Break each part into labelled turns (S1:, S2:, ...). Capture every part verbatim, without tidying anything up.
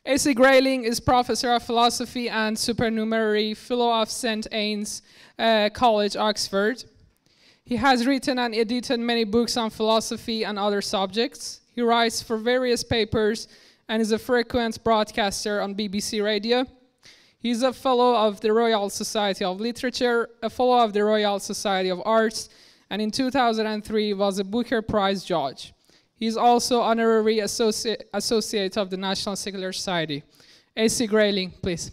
S1: A C Grayling is Professor of Philosophy and Supernumerary Fellow of Saint Anne's uh, College, Oxford. He has written and edited many books on philosophy and other subjects. He writes for various papers and is a frequent broadcaster on B B C Radio. He is a Fellow of the Royal Society of Literature, a Fellow of the Royal Society of Arts, and in two thousand three was a Booker Prize judge. He is also Honorary Associ Associate of the National Secular Society. A C Grayling, please.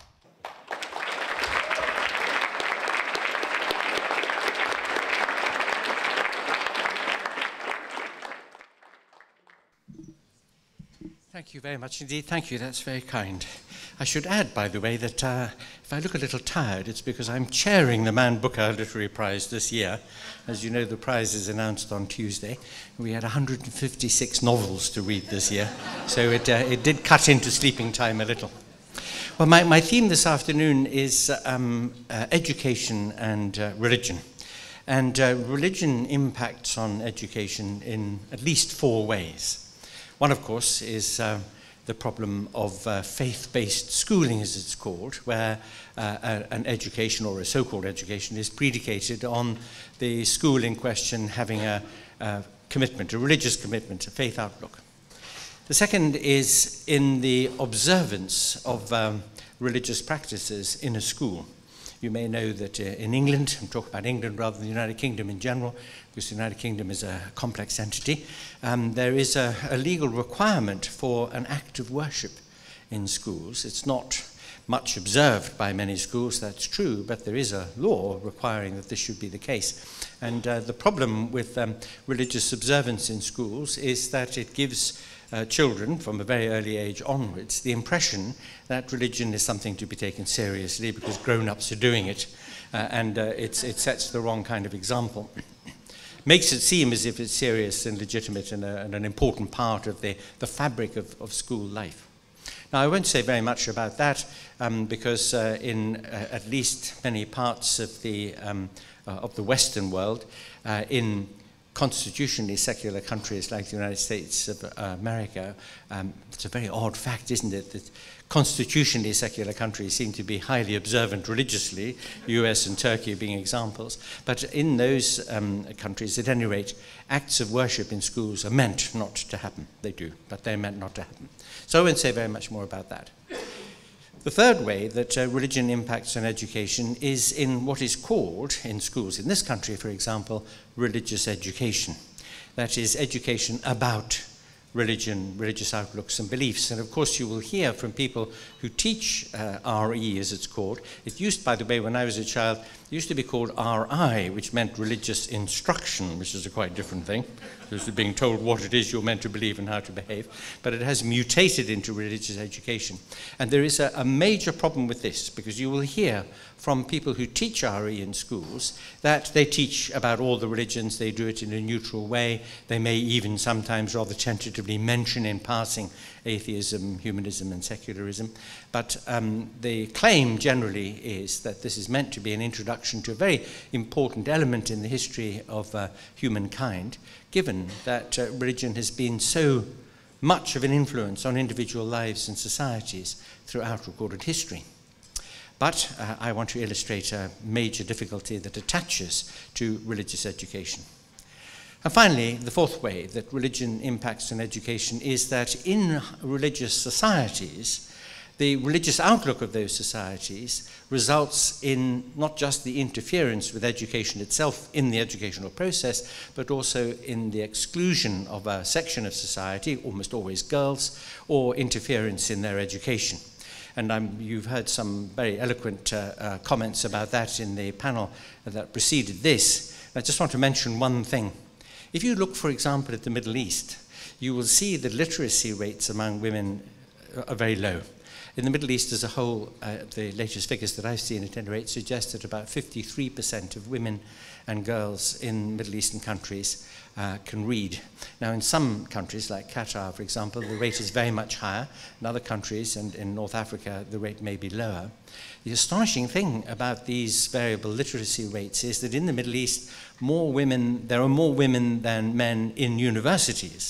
S2: Thank you very much indeed. Thank you, that's very kind. I should add, by the way, that uh, if I look a little tired, it's because I'm chairing the Man Booker Literary Prize this year. As you know, the prize is announced on Tuesday. We had one hundred fifty-six novels to read this year, so it, uh, it did cut into sleeping time a little. Well, my, my theme this afternoon is um, uh, education and uh, religion. And uh, religion impacts on education in at least four ways. One, of course, is uh, the problem of uh, faith-based schooling, as it's called, where uh, a, an education or a so-called education is predicated on the school in question having a, a commitment, a religious commitment, a faith outlook. The second is in the observance of um, religious practices in a school. You may know that uh, in England, I'm talking about England rather than the United Kingdom in general, because the United Kingdom is a complex entity, um, there is a, a legal requirement for an act of worship in schools. It's not much observed by many schools, that's true, but there is a law requiring that this should be the case. And uh, the problem with um, religious observance in schools is that it gives Uh, children from a very early age onwards the impression that religion is something to be taken seriously because grown-ups are doing it, uh, and uh, it's, it sets the wrong kind of example. Makes it seem as if it's serious and legitimate and, a, and an important part of the, the fabric of, of school life. Now, I won't say very much about that um, because uh, in uh, at least many parts of the, um, uh, of the Western world, uh, in constitutionally secular countries like the United States of uh, America, um, it's a very odd fact, isn't it, that constitutionally secular countries seem to be highly observant religiously, U S and Turkey being examples. But in those um, countries, at any rate, acts of worship in schools are meant not to happen. They do, but they're meant not to happen. So I won't say very much more about that. The third way that uh, religion impacts on education is in what is called, in schools in this country, for example, religious education. That is, education about religion, religious outlooks and beliefs. And of course you will hear from people who teach uh, R E, as it's called. It used, by the way, when I was a child, it used to be called R I, which meant religious instruction, which is a quite different thing. Because being told what it is you're meant to believe and how to behave. But it has mutated into religious education. And there is a, a major problem with this, because you will hear from people who teach R E in schools that they teach about all the religions, they do it in a neutral way. They may even sometimes rather tentatively mention in passing atheism, humanism and secularism. But um, the claim generally is that this is meant to be an introduction to a very important element in the history of uh, humankind, given that uh, religion has been so much of an influence on individual lives and societies throughout recorded history. But uh, I want to illustrate a major difficulty that attaches to religious education. And finally, the fourth way that religion impacts on education is that in religious societies, the religious outlook of those societies results in not just the interference with education itself in the educational process, but also in the exclusion of a section of society, almost always girls, or interference in their education. And I'm, you've heard some very eloquent uh, uh, comments about that in the panel that preceded this. I just want to mention one thing. If you look, for example, at the Middle East, you will see that literacy rates among women are very low. In the Middle East as a whole, uh, the latest figures that I've seen at any rate suggest that about fifty-three percent of women and girls in Middle Eastern countries uh, can read. Now, in some countries, like Qatar, for example, the rate is very much higher. In other countries, and in North Africa, the rate may be lower. The astonishing thing about these variable literacy rates is that in the Middle East, more women, there are more women than men in universities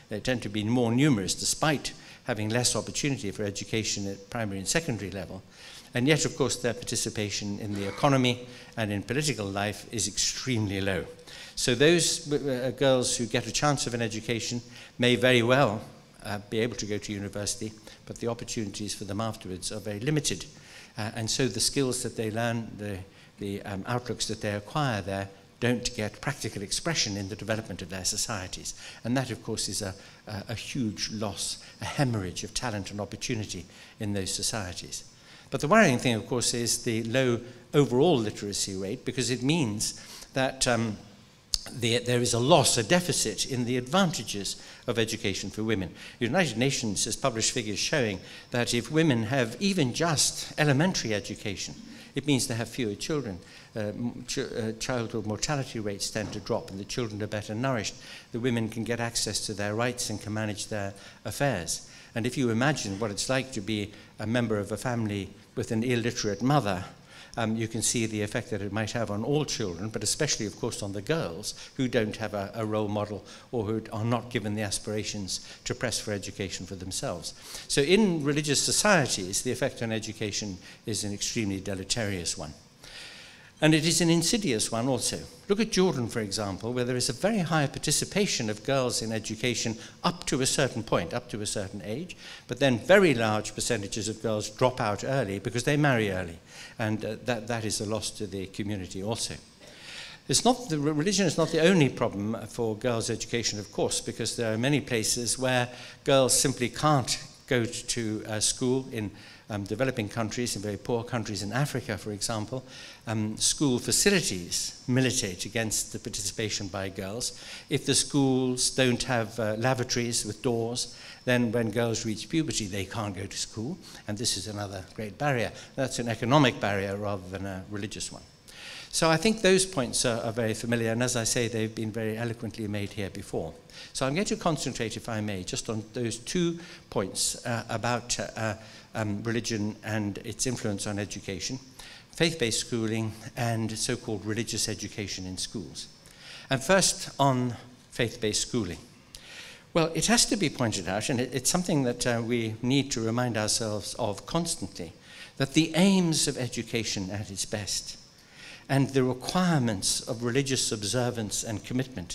S2: They tend to be more numerous despite having less opportunity for education at primary and secondary level. And yet, of course, their participation in the economy and in political life is extremely low. So those uh, girls who get a chance of an education may very well uh, be able to go to university, but the opportunities for them afterwards are very limited. Uh, and so the skills that they learn, the, the um, outlooks that they acquire there, don't get practical expression in the development of their societies. And that, of course, is a, a, a huge loss, a hemorrhage of talent and opportunity in those societies. But the worrying thing, of course, is the low overall literacy rate, because it means that um, the, there is a loss, a deficit in the advantages of education for women. The United Nations has published figures showing that if women have even just elementary education, it means they have fewer children. Uh, ch uh, childhood mortality rates tend to drop, and the children are better nourished. The women can get access to their rights and can manage their affairs. And if you imagine what it's like to be a member of a family with an illiterate mother, um, you can see the effect that it might have on all children, but especially, of course, on the girls who don't have a, a role model or who are not given the aspirations to press for education for themselves. So in religious societies, the effect on education is an extremely deleterious one. And it is an insidious one also. Look at Jordan, for example, where there is a very high participation of girls in education up to a certain point, up to a certain age, but then very large percentages of girls drop out early because they marry early. And uh, that, that is a loss to the community also. It's not, the religion is not the only problem for girls' education, of course, because there are many places where girls simply can't go to uh, school in Um, developing countries, in very poor countries in Africa, for example. Um, school facilities militate against the participation by girls. If the schools don't have uh, lavatories with doors, then when girls reach puberty, they can't go to school, and this is another great barrier. That's an economic barrier rather than a religious one. So I think those points are, are very familiar, and as I say, they've been very eloquently made here before. So I'm going to concentrate, if I may, just on those two points uh, about uh, um, religion and its influence on education, faith-based schooling and so-called religious education in schools. And first on faith-based schooling. Well, it has to be pointed out, and it, it's something that uh, we need to remind ourselves of constantly, that the aims of education at its best and the requirements of religious observance and commitment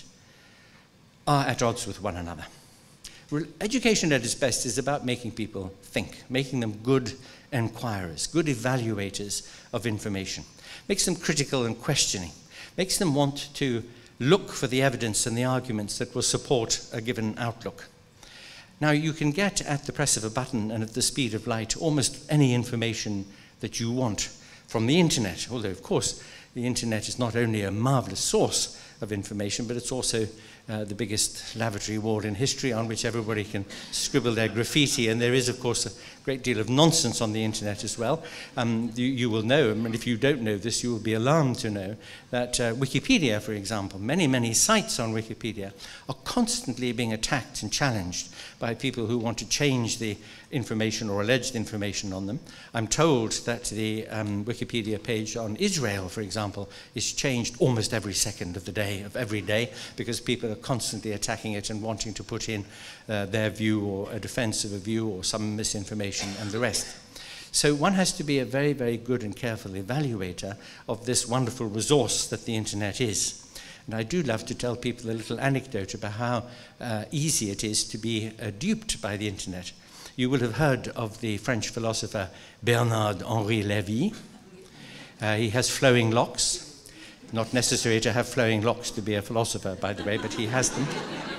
S2: are at odds with one another. Re- education at its best is about making people think, making them good enquirers, good evaluators of information, makes them critical and questioning, makes them want to look for the evidence and the arguments that will support a given outlook. Now, you can get at the press of a button and at the speed of light almost any information that you want from the internet, although, of course, the internet is not only a marvelous source of information, but it's also uh, the biggest lavatory wall in history on which everybody can scribble their graffiti, and there is, of course, a great deal of nonsense on the internet as well. Um, you, you will know, and if you don't know this, you will be alarmed to know that uh, Wikipedia, for example, many, many sites on Wikipedia are constantly being attacked and challenged by people who want to change the information or alleged information on them. I'm told that the um, Wikipedia page on Israel, for example, is changed almost every second of the day, of every day, because people are constantly attacking it and wanting to put in uh, their view or a defense of a view or some misinformation and the rest. So one has to be a very, very good and careful evaluator of this wonderful resource that the internet is. And I do love to tell people a little anecdote about how uh, easy it is to be uh, duped by the internet. You will have heard of the French philosopher Bernard-Henri Lévy. Uh, he has flowing locks. Not necessary to have flowing locks to be a philosopher, by the way, but he has them.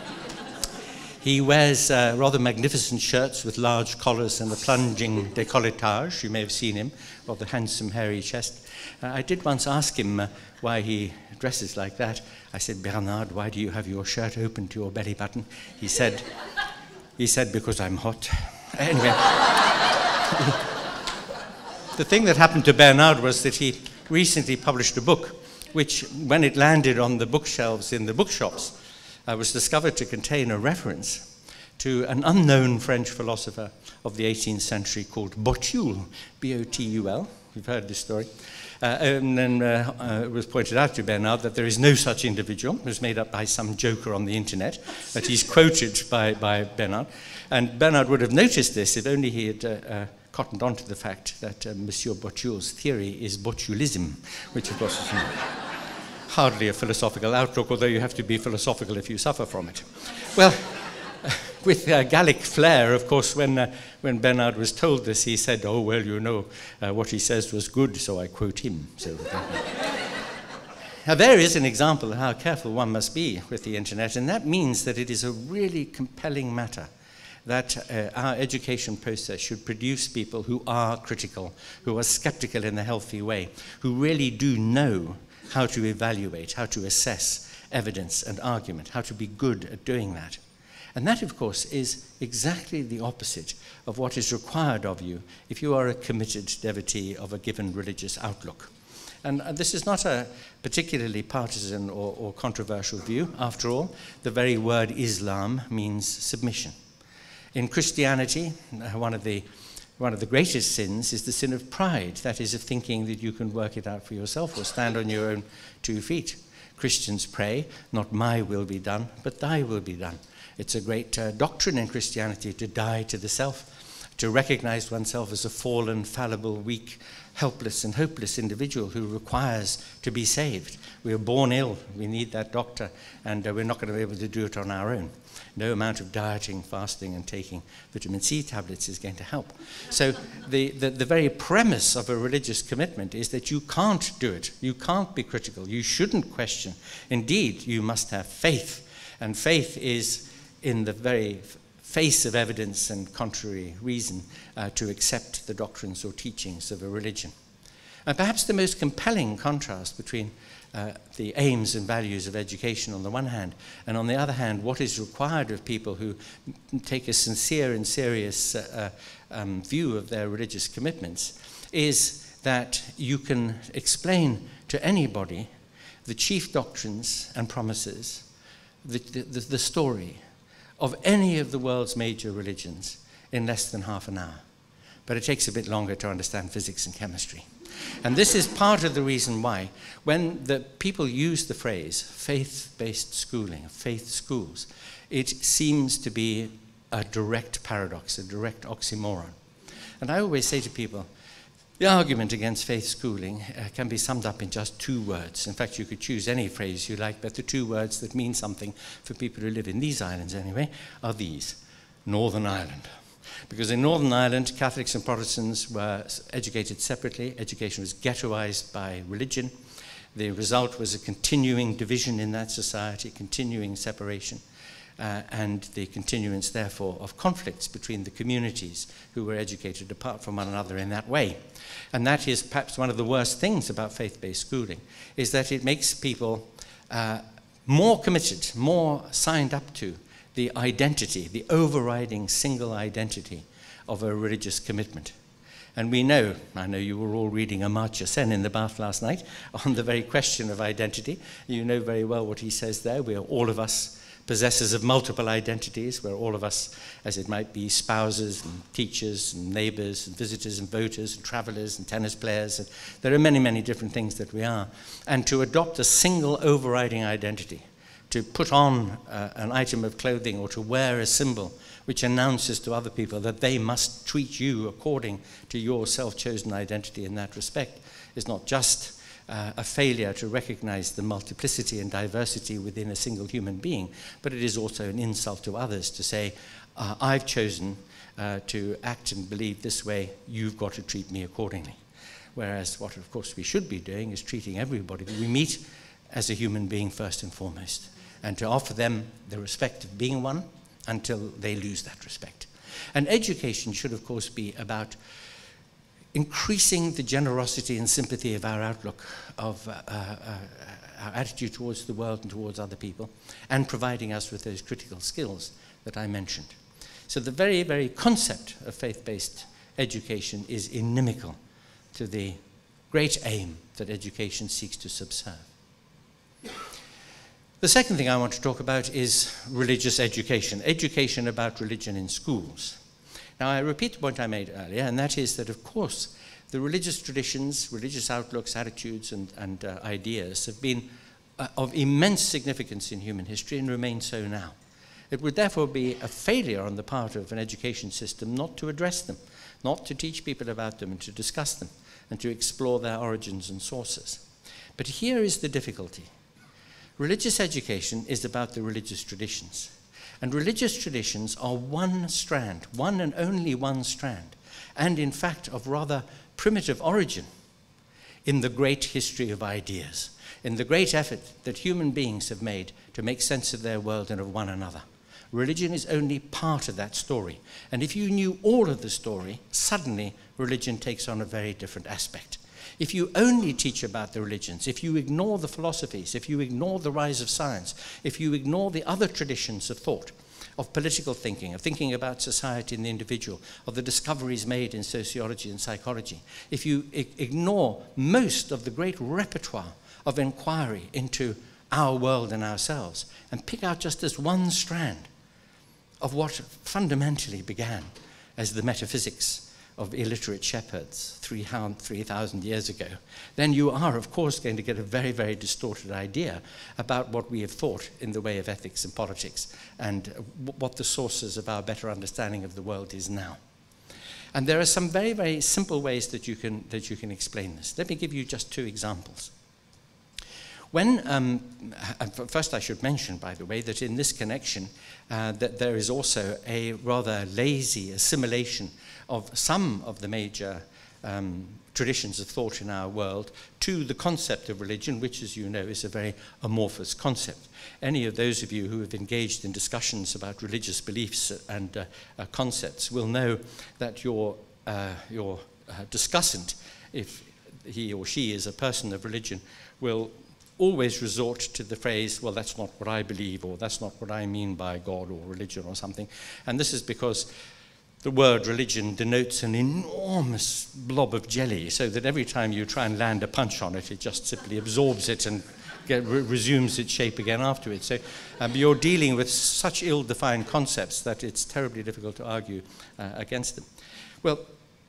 S2: He wears uh, rather magnificent shirts with large collars and a plunging décolletage. You may have seen him, or the handsome, hairy chest. Uh, I did once ask him uh, why he dresses like that. I said, Bernard, why do you have your shirt open to your belly button? He said, he said, because I'm hot. Anyway, the thing that happened to Bernard was that he recently published a book which, when it landed on the bookshelves in the bookshops, uh, was discovered to contain a reference to an unknown French philosopher of the eighteenth century called Botul, B O T U L, You've heard this story. Uh, and then uh, uh, it was pointed out to Bernard that there is no such individual. It was made up by some joker on the internet, that he's quoted by, by Bernard. And Bernard would have noticed this if only he had uh, uh, cottoned on to the fact that uh, Monsieur Bourdieu's theory is botulism, which of course is hardly a philosophical outlook, although you have to be philosophical if you suffer from it. Well, with uh, Gallic flair, of course, when, uh, when Bernard was told this, he said, oh, well, you know, uh, what he says was good, so I quote him. So, uh, now, there is an example of how careful one must be with the internet, and that means that it is a really compelling matter that uh, our education process should produce people who are critical, who are skeptical in a healthy way, who really do know how to evaluate, how to assess evidence and argument, how to be good at doing that. And that, of course, is exactly the opposite of what is required of you if you are a committed devotee of a given religious outlook. And uh, this is not a particularly partisan or, or controversial view. After all, the very word Islam means submission. In Christianity, uh, one of the One of the greatest sins is the sin of pride, that is, of thinking that you can work it out for yourself or stand on your own two feet. Christians pray, not my will be done, but thy will be done. It's a great uh, doctrine in Christianity to die to the self, to recognize oneself as a fallen, fallible, weak, helpless and hopeless individual who requires to be saved. We are born ill, we need that doctor, and uh, we're not going to be able to do it on our own. No amount of dieting, fasting, and taking vitamin C tablets is going to help. So the, the, the very premise of a religious commitment is that you can't do it. You can't be critical. You shouldn't question. Indeed, you must have faith. And faith is in the very face of evidence and contrary reason uh, to accept the doctrines or teachings of a religion. And perhaps the most compelling contrast between uh, the aims and values of education on the one hand, and on the other hand, what is required of people who take a sincere and serious uh, um, view of their religious commitments, is that you can explain to anybody the chief doctrines and promises, the, the, the story of any of the world's major religions in less than half an hour. But it takes a bit longer to understand physics and chemistry. And this is part of the reason why, when the people use the phrase faith-based schooling, faith schools, it seems to be a direct paradox, a direct oxymoron. And I always say to people, the argument against faith schooling uh, can be summed up in just two words. In fact, you could choose any phrase you like, but the two words that mean something for people who live in these islands anyway are these: Northern Ireland. Because in Northern Ireland, Catholics and Protestants were educated separately. Education was ghettoized by religion. The result was a continuing division in that society, continuing separation, uh, and the continuance, therefore, of conflicts between the communities who were educated apart from one another in that way. And that is perhaps one of the worst things about faith-based schooling, is that it makes people uh, more committed, more signed up to the identity, the overriding single identity of a religious commitment. And we know, I know you were all reading Amartya Sen in the bath last night on the very question of identity. You know very well what he says there. We are all of us possessors of multiple identities. We're all of us, as it might be, spouses and teachers and neighbors and visitors and voters and travelers and tennis players. And there are many, many different things that we are. And to adopt a single overriding identity, to put on uh, an item of clothing or to wear a symbol which announces to other people that they must treat you according to your self-chosen identity in that respect, is not just uh, a failure to recognize the multiplicity and diversity within a single human being, but it is also an insult to others to say, uh, I've chosen uh, to act and believe this way, you've got to treat me accordingly. Whereas what, of course, we should be doing is treating everybody that we meet as a human being first and foremost, and to offer them the respect of being one until they lose that respect. And education should, of course, be about increasing the generosity and sympathy of our outlook, of uh, uh, our attitude towards the world and towards other people, and providing us with those critical skills that I mentioned. So the very, very concept of faith-based education is inimical to the great aim that education seeks to subserve. The second thing I want to talk about is religious education, education about religion in schools. Now, I repeat the point I made earlier, and that is that, of course, the religious traditions, religious outlooks, attitudes, and, and uh, ideas have been uh, of immense significance in human history and remain so now. It would therefore be a failure on the part of an education system not to address them, not to teach people about them and to discuss them and to explore their origins and sources. But here is the difficulty. Religious education is about the religious traditions. And religious traditions are one strand, one and only one strand, and in fact of rather primitive origin in the great history of ideas, in the great effort that human beings have made to make sense of their world and of one another. Religion is only part of that story. And if you knew all of the story, suddenly religion takes on a very different aspect. If you only teach about the religions, if you ignore the philosophies, if you ignore the rise of science, if you ignore the other traditions of thought, of political thinking, of thinking about society and the individual, of the discoveries made in sociology and psychology, if you ignore most of the great repertoire of inquiry into our world and ourselves, and pick out just this one strand of what fundamentally began as the metaphysics of illiterate shepherds three thousand years ago, then you are, of course, going to get a very, very distorted idea about what we have thought in the way of ethics and politics and what the sources of our better understanding of the world is now. And there are some very, very simple ways that you can, that you can explain this. Let me give you just two examples. When, um, first I should mention, by the way, that in this connection, uh, that there is also a rather lazy assimilation of some of the major um, traditions of thought in our world to the concept of religion, which, as you know, is a very amorphous concept. Any of those of you who have engaged in discussions about religious beliefs and uh, uh, concepts will know that your, uh, your uh, discussant, if he or she is a person of religion, will always resort to the phrase, well, that's not what I believe, or that's not what I mean by God or religion or something. And this is because the word religion denotes an enormous blob of jelly, so that every time you try and land a punch on it, it just simply absorbs it and get, re resumes its shape again afterwards. So um, you're dealing with such ill-defined concepts that it's terribly difficult to argue uh, against them. Well,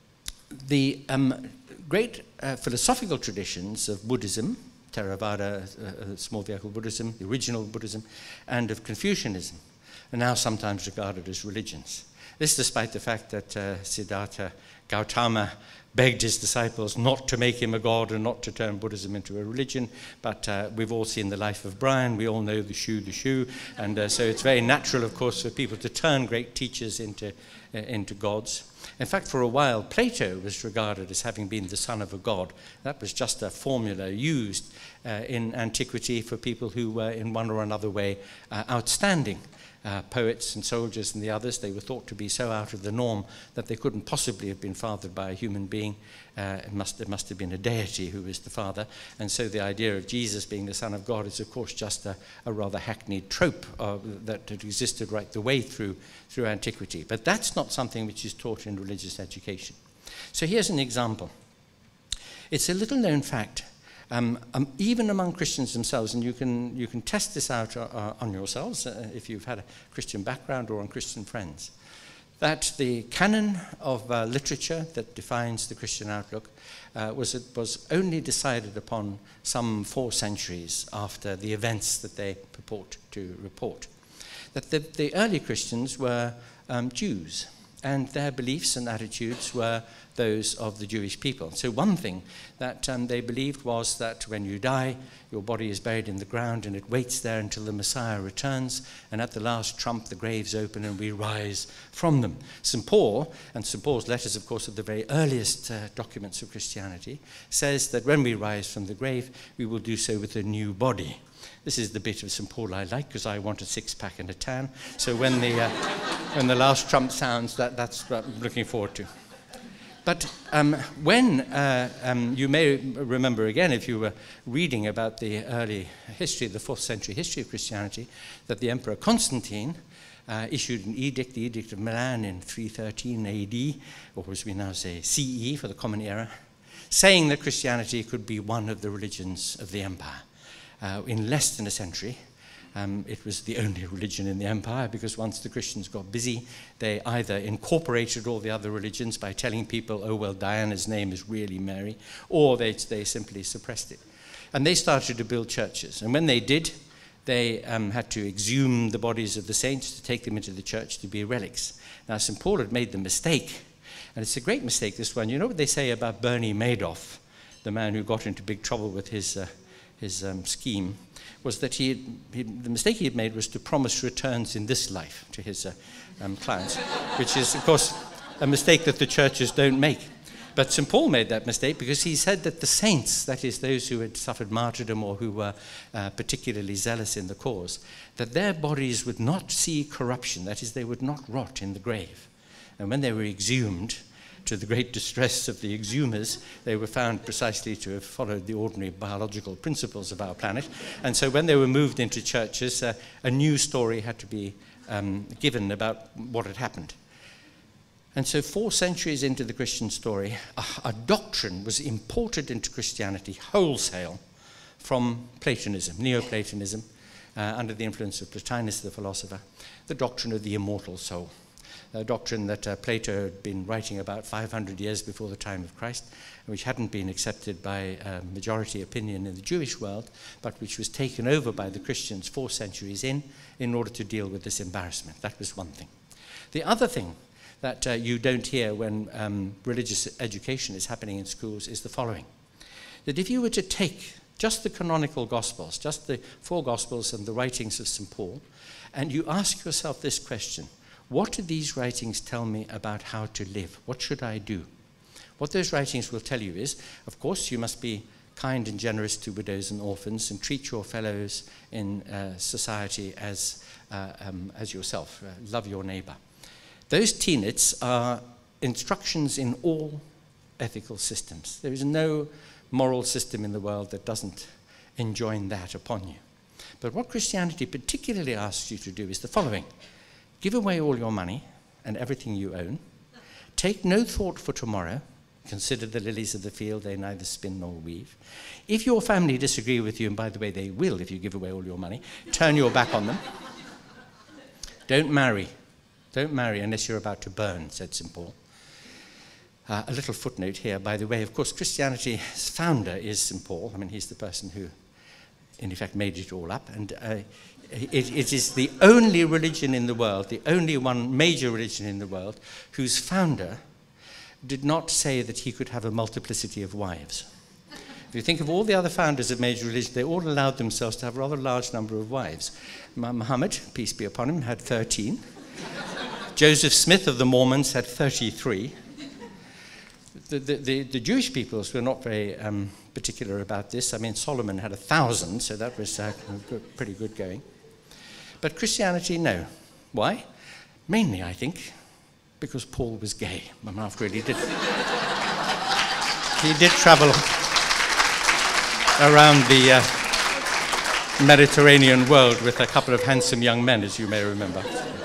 S2: the um, great uh, philosophical traditions of Buddhism, Theravada, uh, small vehicle Buddhism, the original Buddhism, and of Confucianism are now sometimes regarded as religions. This despite the fact that uh, Siddhartha Gautama begged his disciples not to make him a god and not to turn Buddhism into a religion, but uh, we've all seen the life of Brian, we all know the shoe, the shoe, and uh, so it's very natural, of course, for people to turn great teachers into, uh, into gods. In fact, for a while, Plato was regarded as having been the son of a god. That was just a formula used uh, in antiquity for people who were in one or another way uh, outstanding. Uh, poets and soldiers and the others, they were thought to be so out of the norm that they couldn't possibly have been fathered by a human being. Uh, it, must, it must have been a deity who was the father. And so the idea of Jesus being the Son of God is, of course, just a, a rather hackneyed trope uh, that had existed right the way through, through antiquity. But that's not something which is taught in religious education. So here's an example. It's a little-known fact. Um, um, even among Christians themselves, and you can, you can test this out uh, on yourselves uh, if you've had a Christian background or on Christian friends, that the canon of uh, literature that defines the Christian outlook uh, was, it was only decided upon some four centuries after the events that they purport to report. That the, the early Christians were um, Jews, and their beliefs and attitudes were those of the Jewish people. So one thing that um, they believed was that when you die, your body is buried in the ground and it waits there until the Messiah returns, and at the last trump the graves open and we rise from them. Saint Paul, and Saint Paul's letters, of course, are the very earliest uh, documents of Christianity, says that when we rise from the grave, we will do so with a new body. This is the bit of Saint Paul I like, because I want a six-pack and a tan. So when the, uh, when the last trump sounds, that, that's what I'm looking forward to. But um, when, uh, um, you may remember again, if you were reading about the early history, the fourth century history of Christianity, that the Emperor Constantine uh, issued an edict, the Edict of Milan in three thirteen A D, or as we now say C E for the Common Era, saying that Christianity could be one of the religions of the empire. Uh, in less than a century, Um, it was the only religion in the empire, because once the Christians got busy, they either incorporated all the other religions by telling people, oh, well, Diana's name is really Mary, or they, they simply suppressed it. And they started to build churches. And when they did, they um, had to exhume the bodies of the saints to take them into the church to be relics. Now, Saint Paul had made the mistake, and it's a great mistake, this one. You know what they say about Bernie Madoff, the man who got into big trouble with his, uh, his um, scheme, was that he, had, he the mistake he had made was to promise returns in this life to his uh, um, clients, which is, of course, a mistake that the churches don't make. But Saint Paul made that mistake because he said that the saints, that is, those who had suffered martyrdom or who were uh, particularly zealous in the cause, that their bodies would not see corruption, that is, they would not rot in the grave. And when they were exhumed, to the great distress of the exhumers, they were found precisely to have followed the ordinary biological principles of our planet. And so when they were moved into churches, uh, a new story had to be um, given about what had happened. And so four centuries into the Christian story, a, a doctrine was imported into Christianity wholesale from Platonism, Neoplatonism, uh, under the influence of Plotinus the philosopher, the doctrine of the immortal soul. A doctrine that uh, Plato had been writing about five hundred years before the time of Christ, which hadn't been accepted by uh, majority opinion in the Jewish world, but which was taken over by the Christians four centuries in, in order to deal with this embarrassment. That was one thing. The other thing that uh, you don't hear when um, religious education is happening in schools is the following. That if you were to take just the canonical Gospels, just the four Gospels and the writings of Saint Paul, and you ask yourself this question, what do these writings tell me about how to live? What should I do? What those writings will tell you is, of course, you must be kind and generous to widows and orphans and treat your fellows in uh, society as, uh, um, as yourself. Uh, love your neighbor. Those tenets are instructions in all ethical systems. There is no moral system in the world that doesn't enjoin that upon you. But what Christianity particularly asks you to do is the following. Give away all your money and everything you own. Take no thought for tomorrow. Consider the lilies of the field, they neither spin nor weave. If your family disagree with you, and by the way, they will if you give away all your money, turn your back on them. Don't marry. Don't marry unless you're about to burn, said Saint Paul. Uh, a little footnote here, by the way. Of course, Christianity's founder is Saint Paul. I mean, he's the person who, in effect, made it all up. And uh, It, it is the only religion in the world, the only one major religion in the world, whose founder did not say that he could have a multiplicity of wives. If you think of all the other founders of major religions, they all allowed themselves to have a rather large number of wives. Muhammad, peace be upon him, had thirteen. Joseph Smith of the Mormons had thirty-three. The, the, the, the Jewish peoples were not very um, particular about this. I mean, Solomon had a thousand, so that was uh, good, pretty good going. But Christianity, no. Why? Mainly, I think, because Paul was gay. I mean, after all, he did, he did travel around the uh, Mediterranean world with a couple of handsome young men, as you may remember.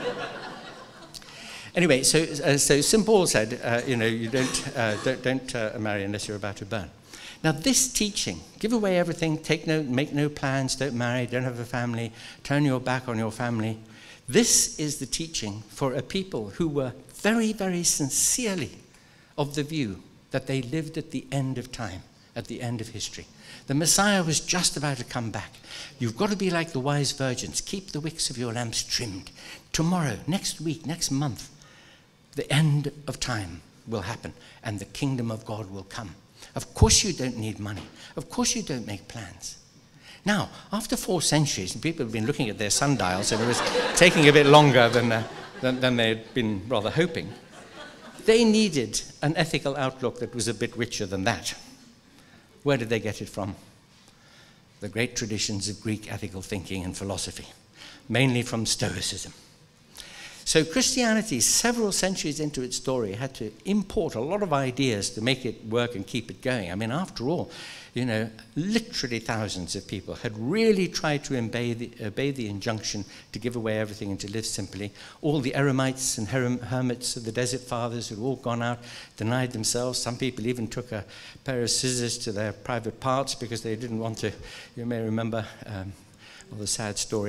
S2: Anyway, so, uh, so Saint Paul said, uh, you know, you don't, uh, don't, don't uh, marry unless you're about to burn. Now, this teaching, give away everything, take no, make no plans, don't marry, don't have a family, turn your back on your family. This is the teaching for a people who were very, very sincerely of the view that they lived at the end of time, at the end of history. The Messiah was just about to come back. You've got to be like the wise virgins. Keep the wicks of your lamps trimmed. Tomorrow, next week, next month, the end of time will happen and the kingdom of God will come. Of course you don't need money. Of course you don't make plans. Now, after four centuries, people have been looking at their sundials and it was taking a bit longer than, uh, than, than they had been rather hoping. They needed an ethical outlook that was a bit richer than that. Where did they get it from? The great traditions of Greek ethical thinking and philosophy, mainly from Stoicism. So Christianity, several centuries into its story, had to import a lot of ideas to make it work and keep it going. I mean, after all, you know, literally thousands of people had really tried to obey the, obey the injunction to give away everything and to live simply. All the eremites and her hermits of the Desert Fathers had all gone out, denied themselves. Some people even took a pair of scissors to their private parts because they didn't want to, you may remember, um, well, the sad story,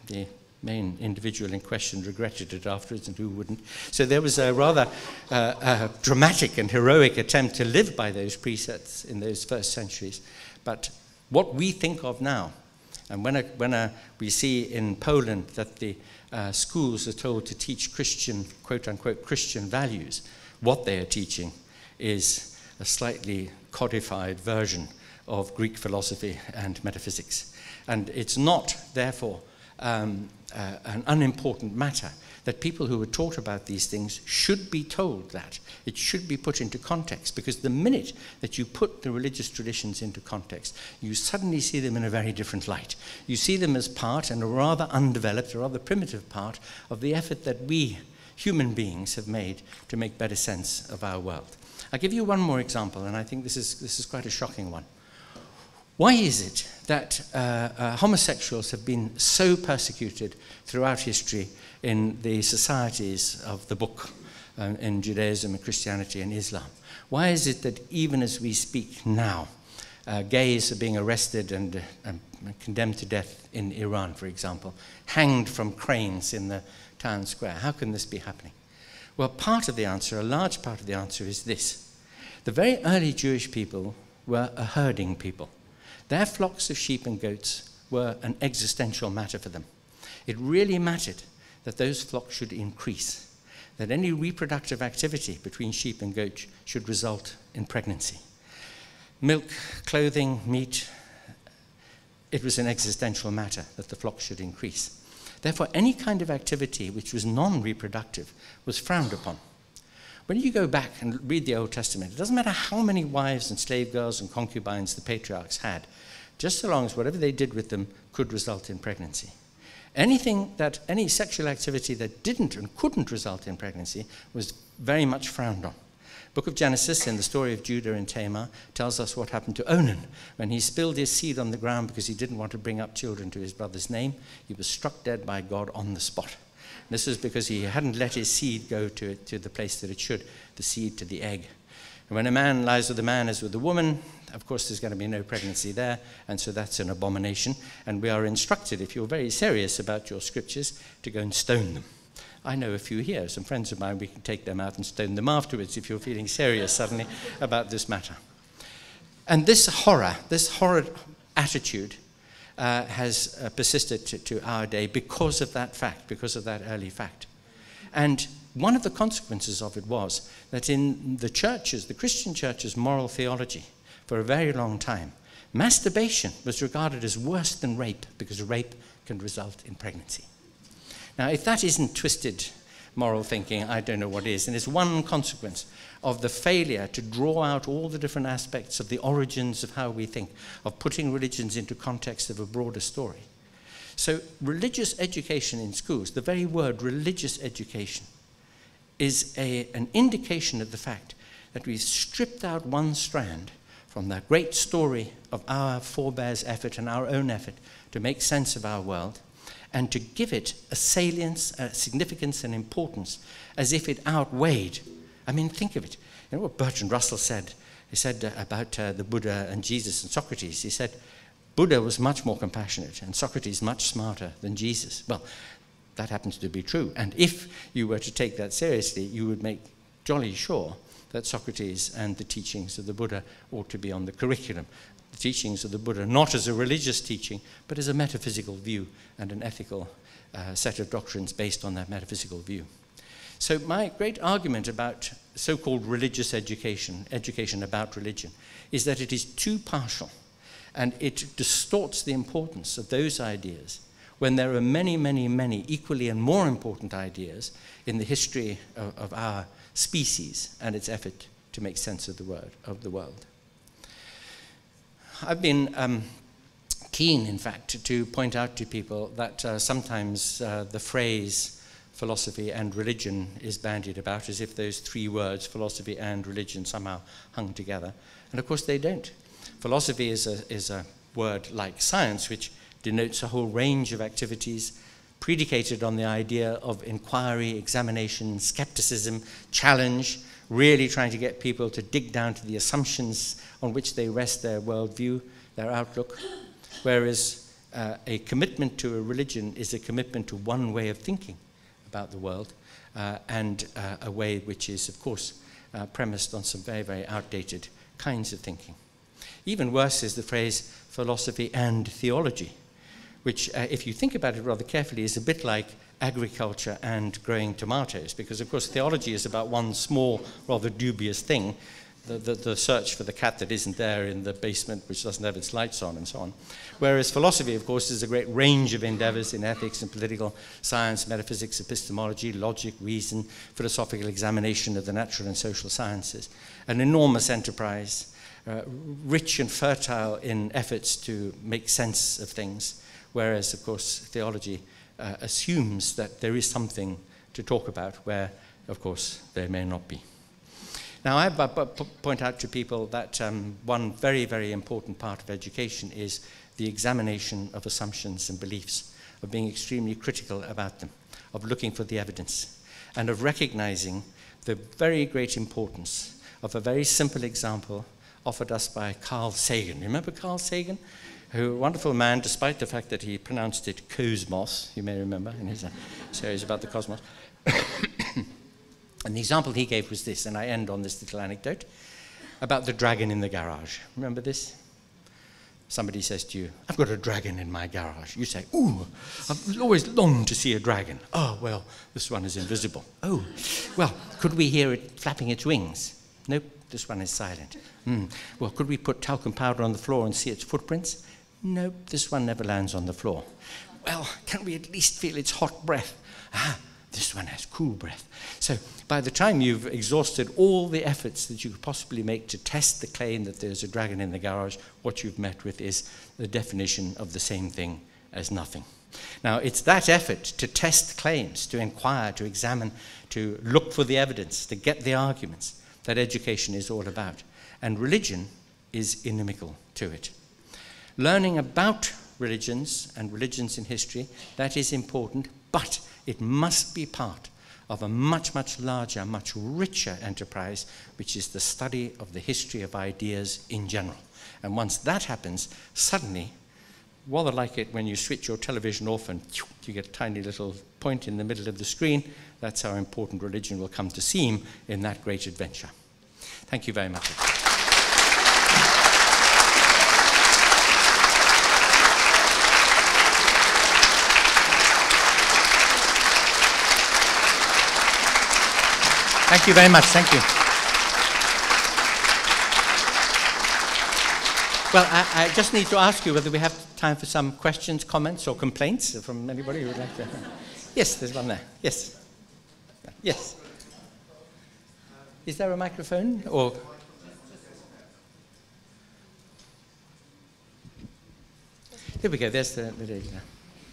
S2: the main individual in question regretted it afterwards, and who wouldn't. So there was a rather uh, uh, dramatic and heroic attempt to live by those precepts in those first centuries. But what we think of now, and when, a, when a, we see in Poland that the uh, schools are told to teach Christian, quote-unquote, Christian values, what they are teaching is a slightly codified version of Greek philosophy and metaphysics. And it's not, therefore, um, uh, an unimportant matter that people who are taught about these things should be told that. It should be put into context, because the minute that you put the religious traditions into context, you suddenly see them in a very different light. You see them as part, and a rather undeveloped, a rather primitive part, of the effort that we, human beings, have made to make better sense of our world. I'll give you one more example, and I think this is, this is quite a shocking one. Why is it that uh, uh, homosexuals have been so persecuted throughout history in the societies of the book, uh, in Judaism and Christianity and Islam? Why is it that even as we speak now, uh, gays are being arrested and, uh, and condemned to death in Iran, for example, hanged from cranes in the town square? How can this be happening? Well, part of the answer, a large part of the answer, is this. The very early Jewish people were a herding people. Their flocks of sheep and goats were an existential matter for them. It really mattered that those flocks should increase, that any reproductive activity between sheep and goats should result in pregnancy. Milk, clothing, meat, it was an existential matter that the flock should increase. Therefore, any kind of activity which was non-reproductive was frowned upon. When you go back and read the Old Testament, it doesn't matter how many wives and slave girls and concubines the patriarchs had, just so long as whatever they did with them could result in pregnancy. Anything that, any sexual activity that didn't and couldn't result in pregnancy was very much frowned on. Book of Genesis, in the story of Judah and Tamar, tells us what happened to Onan when he spilled his seed on the ground because he didn't want to bring up children to his brother's name. He was struck dead by God on the spot. This was because he hadn't let his seed go to, to the place that it should, the seed to the egg. And when a man lies with a man as with a woman, of course there's going to be no pregnancy there, and so that's an abomination. And we are instructed, if you're very serious about your scriptures, to go and stone them. I know a few here, some friends of mine, we can take them out and stone them afterwards if you're feeling serious suddenly about this matter. And this horror, this horrid attitude uh, has uh, persisted to, to our day because of that fact, because of that early fact. And one of the consequences of it was that in the churches, the Christian church's moral theology, for a very long time, masturbation was regarded as worse than rape because rape can result in pregnancy. Now, if that isn't twisted moral thinking, I don't know what is. And it's one consequence of the failure to draw out all the different aspects of the origins of how we think, of putting religions into context of a broader story. So religious education in schools, the very word religious education, is a, an indication of the fact that we've stripped out one strand from the great story of our forebears' effort and our own effort to make sense of our world, and to give it a salience, a significance and importance as if it outweighed. I mean, think of it. You know what Bertrand Russell said? He said uh, about uh, the Buddha and Jesus and Socrates. He said, Buddha was much more compassionate and Socrates much smarter than Jesus. Well, that happens to be true. And if you were to take that seriously, you would make jolly sure that Socrates and the teachings of the Buddha ought to be on the curriculum. The teachings of the Buddha, not as a religious teaching, but as a metaphysical view and an ethical uh, set of doctrines based on that metaphysical view. So my great argument about so-called religious education, education about religion, is that it is too partial, and it distorts the importance of those ideas when there are many, many, many equally and more important ideas in the history of, of our species and its effort to make sense of the, word, of the world. I've been um, keen, in fact, to point out to people that uh, sometimes uh, the phrase philosophy and religion is bandied about as if those three words, philosophy and religion, somehow hung together. And of course they don't. Philosophy is a, is a word like science, which denotes a whole range of activities predicated on the idea of inquiry, examination, skepticism, challenge, really trying to get people to dig down to the assumptions on which they rest their worldview, their outlook. Whereas uh, a commitment to a religion is a commitment to one way of thinking about the world, uh, and uh, a way which is, of course, uh, premised on some very, very outdated kinds of thinking. Even worse is the phrase philosophy and theology, which, uh, if you think about it rather carefully, is a bit like agriculture and growing tomatoes, because, of course, theology is about one small, rather dubious thing, the, the, the search for the cat that isn't there in the basement, which doesn't have its lights on, and so on. Whereas philosophy, of course, is a great range of endeavors in ethics and political science, metaphysics, epistemology, logic, reason, philosophical examination of the natural and social sciences. An enormous enterprise, uh, rich and fertile in efforts to make sense of things, whereas, of course, theology uh, assumes that there is something to talk about where, of course, there may not be. Now, I b b point out to people that um, one very, very important part of education is the examination of assumptions and beliefs, of being extremely critical about them, of looking for the evidence, and of recognizing the very great importance of a very simple example offered us by Carl Sagan. Remember Carl Sagan? Who, a wonderful man, despite the fact that he pronounced it cosmos, you may remember, in his uh, series about the cosmos. And the example he gave was this, and I end on this little anecdote, about the dragon in the garage. Remember this? Somebody says to you, I've got a dragon in my garage. You say, ooh, I've always longed to see a dragon. Oh, well, this one is invisible. Oh, well, could we hear it flapping its wings? Nope, this one is silent. Mm. Well, could we put talcum powder on the floor and see its footprints? Nope, this one never lands on the floor. Well, can we at least feel its hot breath? Ah, this one has cool breath. So by the time you've exhausted all the efforts that you could possibly make to test the claim that there's a dragon in the garage, what you've met with is the definition of the same thing as nothing. Now, it's that effort to test claims, to inquire, to examine, to look for the evidence, to get the arguments, that education is all about. And religion is inimical to it. Learning about religions and religions in history, that is important, but it must be part of a much, much larger, much richer enterprise, which is the study of the history of ideas in general. And once that happens, suddenly, rather like it when you switch your television off and you get a tiny little point in the middle of the screen, that's how important religion will come to seem in that great adventure. Thank you very much. Thank you very much. Thank you. Well, I, I just need to ask you whether we have time for some questions, comments, or complaints from anybody who would like to. Yes, there's one there. Yes. Yes. Is there a microphone? Or there we go. There's the, the lady there.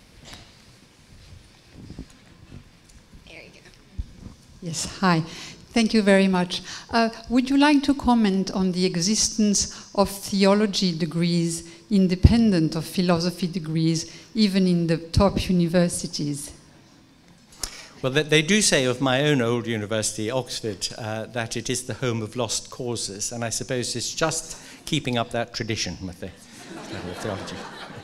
S3: Yes, hi. Thank you very much. Uh, would you like to comment on the existence of theology degrees independent of philosophy degrees, even in the top universities?
S2: Well, they do say of my own old university, Oxford, uh, that it is the home of lost causes, and I suppose it's just keeping up that tradition with the theology.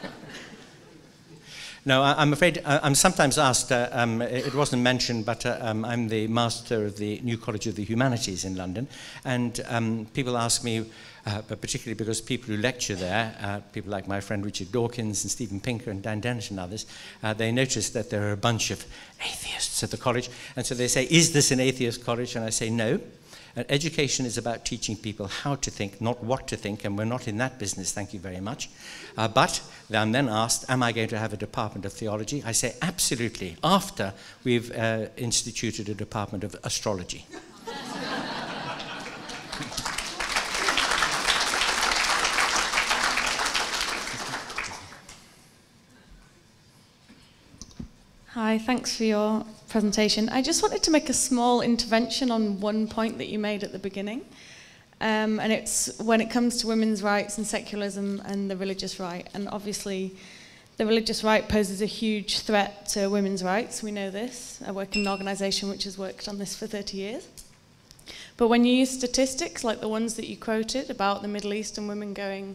S2: No, I'm afraid I'm sometimes asked, uh, um, it wasn't mentioned, but uh, um, I'm the master of the New College of the Humanities in London, and um, people ask me, uh, but particularly because people who lecture there, uh, people like my friend Richard Dawkins and Stephen Pinker and Dan Dennett and others, uh, they notice that there are a bunch of atheists at the college, and so they say, is this an atheist college? And I say, no. And education is about teaching people how to think, not what to think, and we're not in that business, thank you very much. Uh, but I'm then asked, am I going to have a department of theology? I say, absolutely, after we've uh, instituted a department of astrology.
S4: Hi, thanks for your presentation. I just wanted to make a small intervention on one point that you made at the beginning. Um, and it's when it comes to women's rights and secularism and the religious right. And obviously, the religious right poses a huge threat to women's rights. We know this. I work in an organisation which has worked on this for thirty years. But when you use statistics like the ones that you quoted about the Middle Eastern women going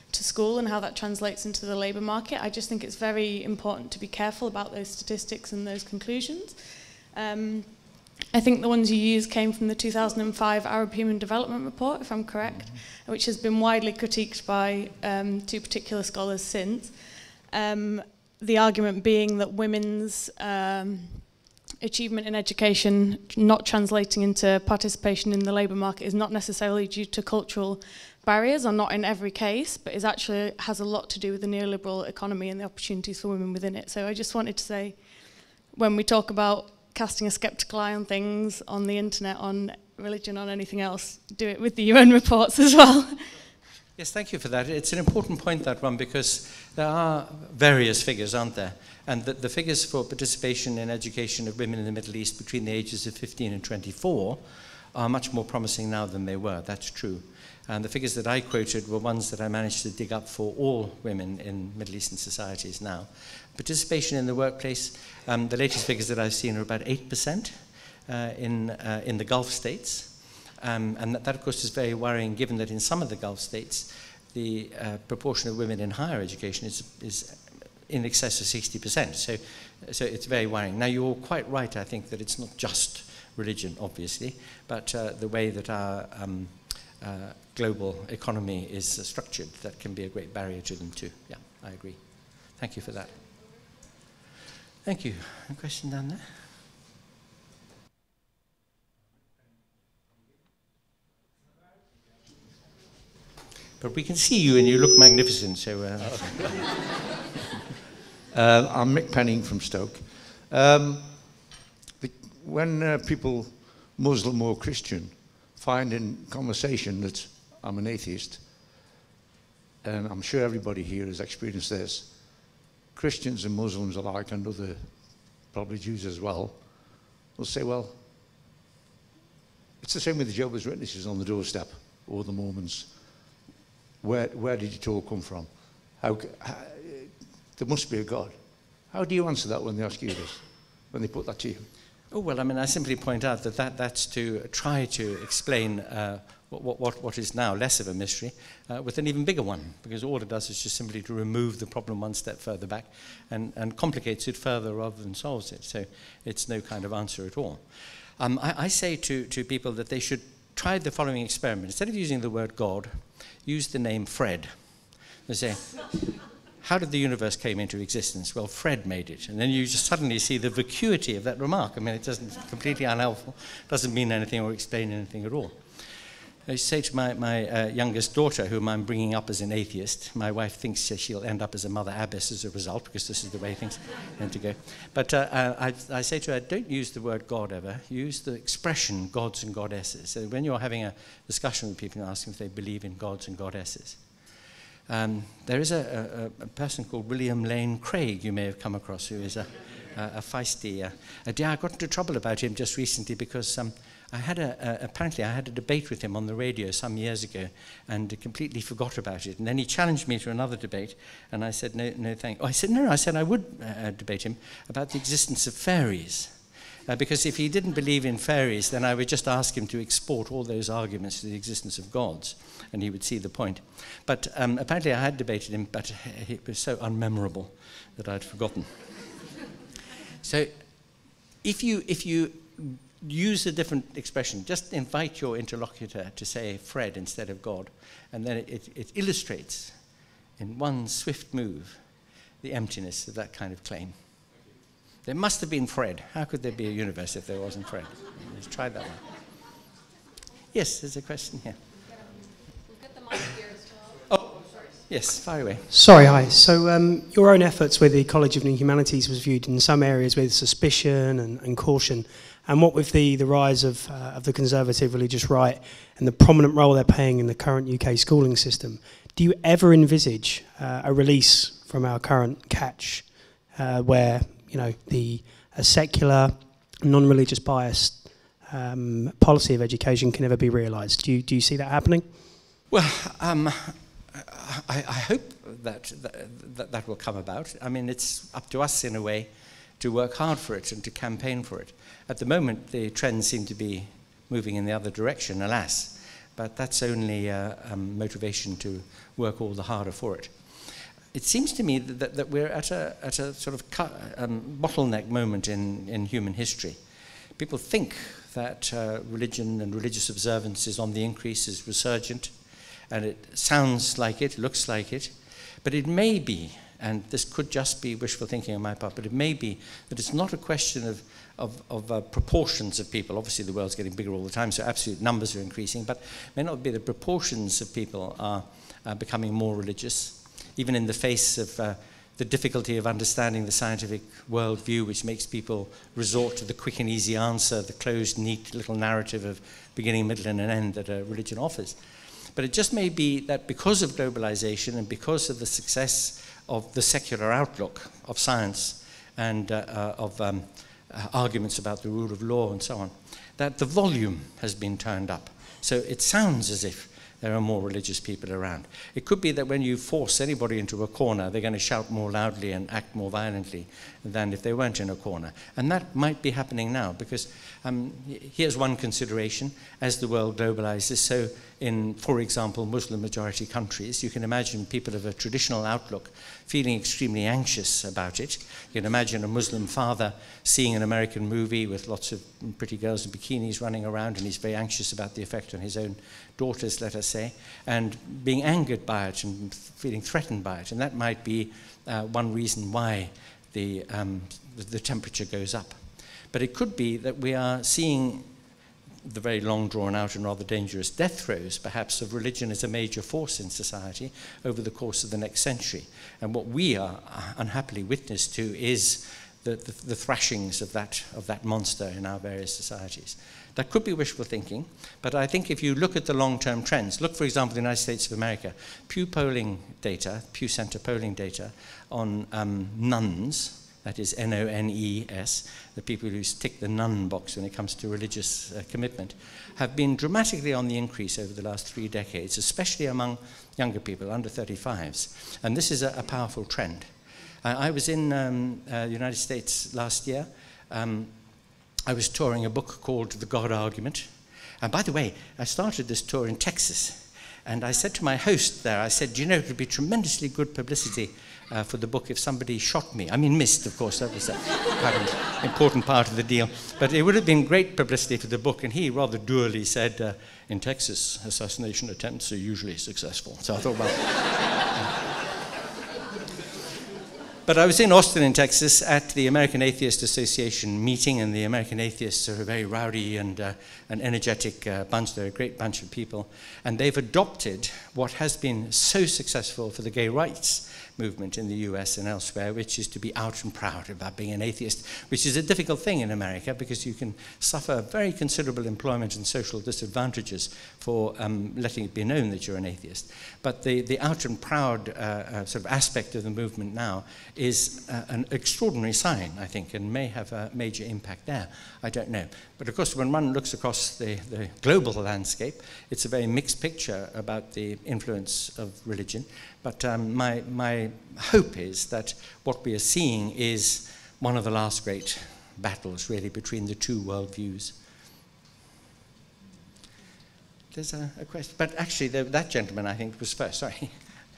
S4: to school and how that translates into the labour market. I just think it's very important to be careful about those statistics and those conclusions. Um, I think the ones you used came from the two thousand five Arab Human Development Report, if I'm correct, mm-hmm. which has been widely critiqued by um, two particular scholars since. Um, the argument being that women's um, achievement in education not translating into participation in the labour market is not necessarily due to cultural barriers, or not in every case, but is actually has a lot to do with the neoliberal economy and the opportunities for women within it. So I just wanted to say, when we talk about casting a sceptical eye on things, on the internet, on religion, on anything else, do it with the U N reports as well.
S2: Yes, thank you for that. It's an important point, that one, because there are various figures, aren't there? And the, the figures for participation in education of women in the Middle East between the ages of fifteen and twenty-four are much more promising now than they were. That's true. And the figures that I quoted were ones that I managed to dig up for all women in Middle Eastern societies now. Participation in the workplace, um, the latest figures that I've seen are about eight percent uh, in, uh, in the Gulf states. Um, and that, that, of course, is very worrying, given that in some of the Gulf states, the uh, proportion of women in higher education is, is in excess of sixty percent. So, so it's very worrying. Now, you're quite right, I think, that it's not just religion, obviously, but uh, the way that our um, uh, global economy is uh, structured, that can be a great barrier to them too. Yeah, I agree. Thank you for that. Thank you. A question down there? But we can see you and you look magnificent, so... Uh,
S5: uh, I'm Mick Penning from Stoke. Um, the, when uh, people, Muslim or Christian, find in conversation that I'm an atheist, and I'm sure everybody here has experienced this, Christians and Muslims alike, and other, probably Jews as well, will say, well, it's the same with the Jehovah's Witnesses on the doorstep, or the Mormons. Where, where did it all come from? How, how, there must be a God. How do you answer that when they ask you this, when they put that to you?
S2: Oh, well, I mean, I simply point out that, that that's to try to explain uh, what, what, what is now less of a mystery uh, with an even bigger one, because all it does is just simply to remove the problem one step further back and, and complicates it further rather than solves it. So it's no kind of answer at all. Um, I, I say to, to people that they should try the following experiment. Instead of using the word God, use the name Fred. They say, how did the universe came into existence? Well, Fred made it. And then you just suddenly see the vacuity of that remark. I mean, it doesn't, completely unhelpful, doesn't mean anything or explain anything at all. I say to my, my uh, youngest daughter, whom I'm bringing up as an atheist, my wife thinks she'll end up as a Mother Abbess as a result, because this is the way things tend to go. But uh, uh, I, I say to her, don't use the word God ever. Use the expression gods and goddesses. So when you're having a discussion with people and asking if they believe in gods and goddesses, um, there is a, a, a person called William Lane Craig you may have come across, who is a, a, a feisty... Uh, a dear, I got into trouble about him just recently because... Um, I had a, a, apparently I had a debate with him on the radio some years ago and completely forgot about it. And then he challenged me to another debate, and I said, no, no, thank you. Oh, I said, no, no, I said I would uh, debate him about the existence of fairies. Uh, because if he didn't believe in fairies, then I would just ask him to export all those arguments to the existence of gods, and he would see the point. But um, apparently I had debated him, but it was so unmemorable that I'd forgotten. So if you, if you use a different expression, just invite your interlocutor to say Fred instead of God, and then it, it, it illustrates in one swift move the emptiness of that kind of claim. There must have been Fred. How could there be a universe if there wasn't Fred? Let's try that one. Yes, there's a question here.
S6: We've got the mic here as well.
S2: Oh, yes, fire away.
S7: Sorry, hi. So um, your own efforts with the College of New Humanities was viewed in some areas with suspicion and, and caution. And what with the, the rise of, uh, of the conservative religious right and the prominent role they're playing in the current U K schooling system, do you ever envisage uh, a release from our current catch uh, where, you know, the a secular, non-religious biased um, policy of education can ever be realised? Do you, do you see that happening?
S2: Well, um, I, I hope that, that that will come about. I mean, it's up to us in a way to work hard for it and to campaign for it. At the moment, the trends seem to be moving in the other direction, alas. but that's only uh, um, motivation to work all the harder for it. It seems to me that, that, that we're at a, at a sort of cut, um, bottleneck moment in, in human history. People think that uh, religion and religious observance is on the increase, is resurgent, and it sounds like it, looks like it, but it may be, and this could just be wishful thinking on my part, but it may be that it's not a question of, of, of uh, proportions of people. Obviously the world's getting bigger all the time, so absolute numbers are increasing, but it may not be the proportions of people are uh, becoming more religious, even in the face of uh, the difficulty of understanding the scientific worldview, which makes people resort to the quick and easy answer, the closed, neat little narrative of beginning, middle, and an end that a religion offers. But it just may be that because of globalization and because of the success of the secular outlook of science and uh, uh, of um, uh, arguments about the rule of law and so on, that the volume has been turned up. So it sounds as if there are more religious people around. It could be that when you force anybody into a corner, they're going to shout more loudly and act more violently than if they weren't in a corner. And that might be happening now, because um, here's one consideration. As the world globalizes, so in, for example, Muslim-majority countries, you can imagine people of a traditional outlook feeling extremely anxious about it. You can imagine a Muslim father seeing an American movie with lots of pretty girls in bikinis running around, and he's very anxious about the effect on his own daughters, let us say, and being angered by it and feeling threatened by it. And that might be uh, one reason why the, um, the temperature goes up. But it could be that we are seeing the very long drawn out and rather dangerous death throes, perhaps, of religion as a major force in society over the course of the next century. And what we are unhappily witness to is the, the, the thrashings of that, of that monster in our various societies. That could be wishful thinking, but I think if you look at the long-term trends, look, for example, the United States of America, Pew polling data, Pew Center polling data on um, nuns, that is N O N E S, the people who tick the nun box when it comes to religious uh, commitment, have been dramatically on the increase over the last three decades, especially among younger people, under thirty-fives. And this is a, a powerful trend. Uh, I was in um, uh, the United States last year. Um, I was touring a book called The God Argument. And by the way, I started this tour in Texas. And I said to my host there, I said, do you know, it would be tremendously good publicity uh, for the book if somebody shot me. I mean, missed, of course, that was a quite an important part of the deal. But it would have been great publicity for the book. And he rather dourly said, uh, in Texas, assassination attempts are usually successful. So I thought, well... But I was in Austin, in Texas, at the American Atheist Association meeting, and the American Atheists are a very rowdy and uh, an energetic uh, bunch. They're a great bunch of people. And they've adopted what has been so successful for the gay rights movement in the U S and elsewhere, which is to be out and proud about being an atheist, which is a difficult thing in America because you can suffer very considerable employment and social disadvantages for um, letting it be known that you're an atheist. But the, the out and proud uh, uh, sort of aspect of the movement now is uh, an extraordinary sign, I think, and may have a major impact there. I don't know. But of course, when one looks across the, the global landscape, it's a very mixed picture about the influence of religion. But um, my, my hope is that what we are seeing is one of the last great battles, really, between the two worldviews. There's a, a question. But actually, the, that gentleman, I think, was first. Sorry.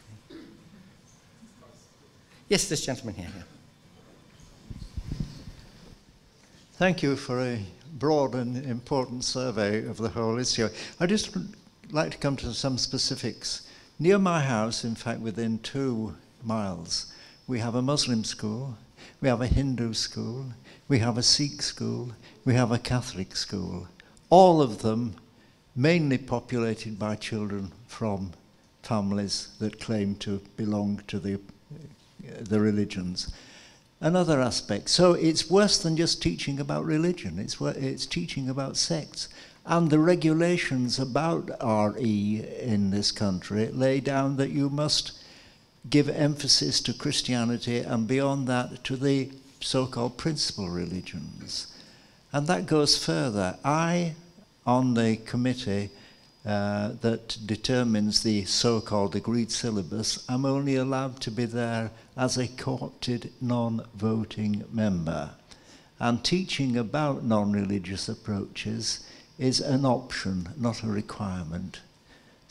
S2: Yes, this gentleman here. Yeah.
S8: Thank you for a broad and important survey of the whole issue. I just would like to come to some specifics. Near my house, in fact, within two miles, we have a Muslim school, we have a Hindu school, we have a Sikh school, we have a Catholic school. All of them mainly populated by children from families that claim to belong to the, the religions. Another aspect. So it's worse than just teaching about religion. It's, it's teaching about sects. And the regulations about R E in this country lay down that you must give emphasis to Christianity and beyond that to the so-called principal religions. And that goes further. I, on the committee uh, that determines the so-called agreed syllabus, am only allowed to be there as a co-opted non-voting member. And teaching about non-religious approaches is an option, not a requirement.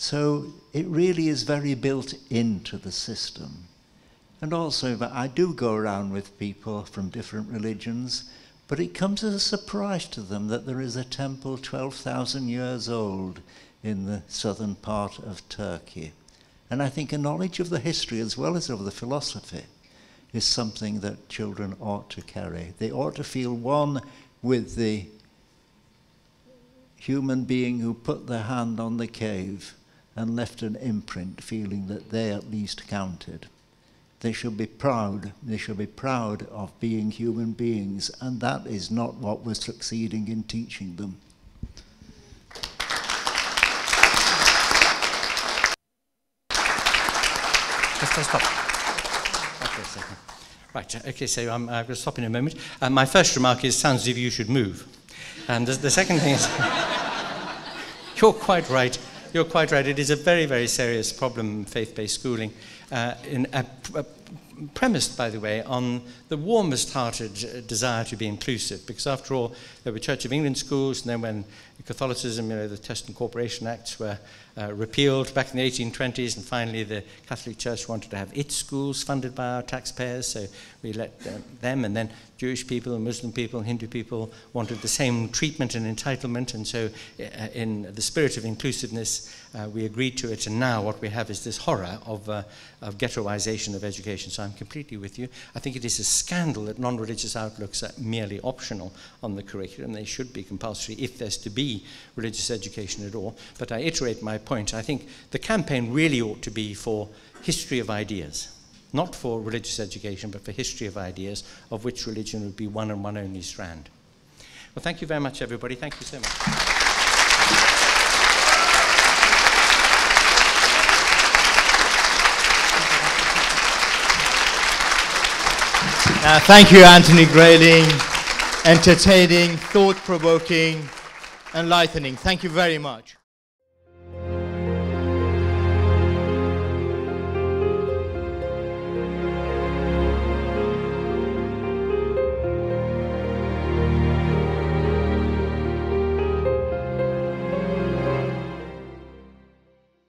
S8: So it really is very built into the system. And also, I do go around with people from different religions, but it comes as a surprise to them that there is a temple twelve thousand years old in the southern part of Turkey. And I think a knowledge of the history as well as of the philosophy is something that children ought to carry. They ought to feel one with the human being who put their hand on the cave and left an imprint, feeling that they at least counted. They should be proud. They should be proud of being human beings, and that is not what we're succeeding in teaching them.
S2: Let's stop. Okay, a second. Right, okay, so um, I'm going to stop in a moment. Uh, my first remark is, sounds as if you should move. And the, the second thing is, you're quite right. You're quite right. It is a very, very serious problem, faith-based schooling, uh, in, uh, uh, premised, by the way, on the warmest-hearted desire to be inclusive. Because after all, there were Church of England schools, and then when Catholicism, you know, the Test and Corporation Acts were uh, repealed back in the eighteen twenties, and finally the Catholic Church wanted to have its schools funded by our taxpayers, so we let uh, them, and then Jewish people, Muslim people, Hindu people wanted the same treatment and entitlement, and so uh, in the spirit of inclusiveness, uh, we agreed to it, and now what we have is this horror of, uh, of ghettoization of education. So I'm completely with you. I think it is a scandal that non-religious outlooks are merely optional on the curriculum. They should be compulsory if there's to be religious education at all. But I iterate my point. I think the campaign really ought to be for history of ideas. Not for religious education, but for history of ideas, of which religion would be one and one only strand. Well, thank you very much, everybody. Thank you so much.
S9: Uh, thank you, Anthony Grayling. Entertaining, thought-provoking, enlightening. Thank you very much.